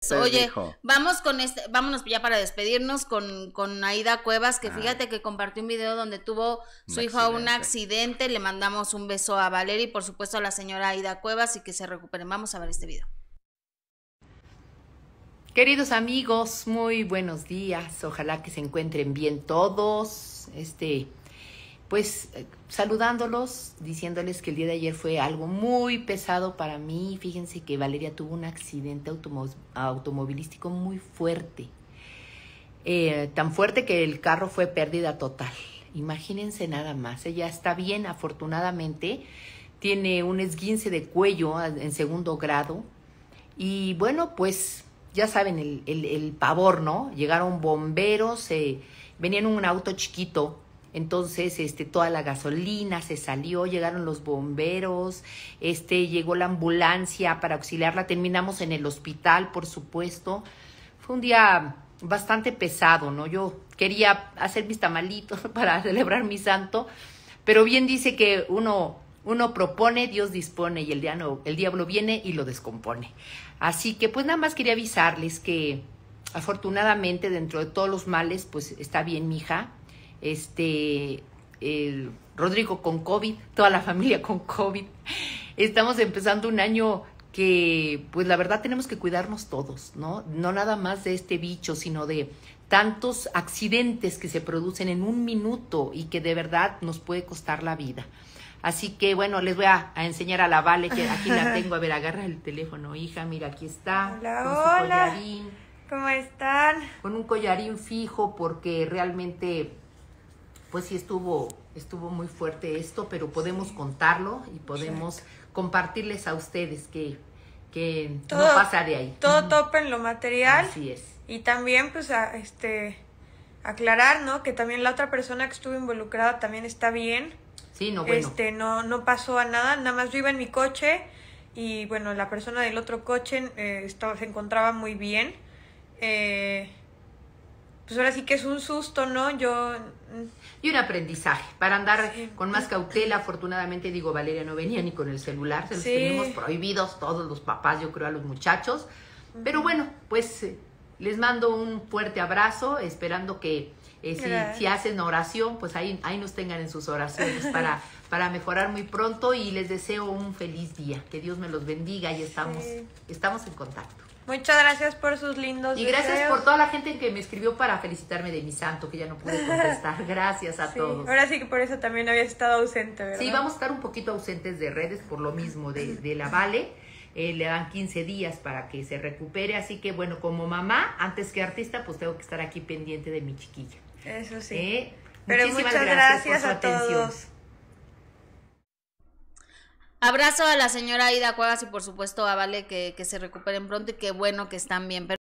Oye, vamos con vámonos ya para despedirnos con Aida Cuevas, que fíjate que compartió un video donde tuvo su hija un accidente. Le mandamos un beso a Valeria y por supuesto a la señora Aida Cuevas y que se recuperen. Vamos a ver este video. Queridos amigos, muy buenos días. Ojalá que se encuentren bien todos. Pues saludándolos, diciéndoles que el día de ayer fue algo muy pesado para mí. Fíjense que Valeria tuvo un accidente automovilístico muy fuerte. Tan fuerte que el carro fue pérdida total. Imagínense nada más. Ella está bien, afortunadamente. Tiene un esguince de cuello en 2º grado. Y bueno, pues ya saben el pavor, ¿no? Llegaron bomberos, venían en un auto chiquito. Entonces, toda la gasolina se salió, llegaron los bomberos, llegó la ambulancia para auxiliarla, terminamos en el hospital, por supuesto. Fue un día bastante pesado, ¿no? Yo quería hacer mis tamalitos para celebrar mi santo, pero bien dice que uno propone, Dios dispone, y el diablo viene y lo descompone. Así que, pues, nada más quería avisarles que, afortunadamente, dentro de todos los males, pues, está bien mi hija. El Rodrigo con COVID, toda la familia con COVID. Estamos empezando un año que, pues la verdad tenemos que cuidarnos todos, ¿no? No nada más de este bicho, sino de tantos accidentes que se producen en un minuto y que de verdad nos puede costar la vida. Así que, bueno, les voy a enseñar a la Vale, que aquí la tengo. A ver, agarra el teléfono, hija, mira, aquí está. Hola, con su hola. collarín. ¿Cómo están? Con un collarín fijo, porque realmente, pues sí estuvo muy fuerte esto, pero podemos contarlo y podemos compartirles a ustedes que todo, no pasa de ahí. Todo topa en lo material. Así es. Y también, pues, aclarar, ¿no? Que también la otra persona que estuvo involucrada también está bien. Sí, no, bueno. No pasó a nada, nada más yo iba en mi coche y, bueno, la persona del otro coche se encontraba muy bien. Pues ahora sí que es un susto, ¿no? Y un aprendizaje, para andar con más cautela. Afortunadamente, digo, Valeria no venía ni con el celular, se los tenemos prohibidos todos los papás, yo creo, a los muchachos. Pero bueno, pues les mando un fuerte abrazo, esperando que si hacen oración, pues ahí nos tengan en sus oraciones para mejorar muy pronto, y les deseo un feliz día, que Dios me los bendiga, y estamos en contacto. Muchas gracias por sus lindos deseos. Y gracias por toda la gente que me escribió para felicitarme de mi santo, que ya no pude contestar. Gracias a todos. Ahora sí que por eso también habías estado ausente, ¿verdad? Sí, vamos a estar un poquito ausentes de redes por lo mismo de la Vale. Le dan 15 días para que se recupere. Así que, bueno, como mamá, antes que artista, pues tengo que estar aquí pendiente de mi chiquilla. Eso sí. Pero muchas gracias por su atención. Todos. Abrazo a la señora Aida Cuevas y por supuesto a Vale, que se recuperen pronto y qué bueno que están bien.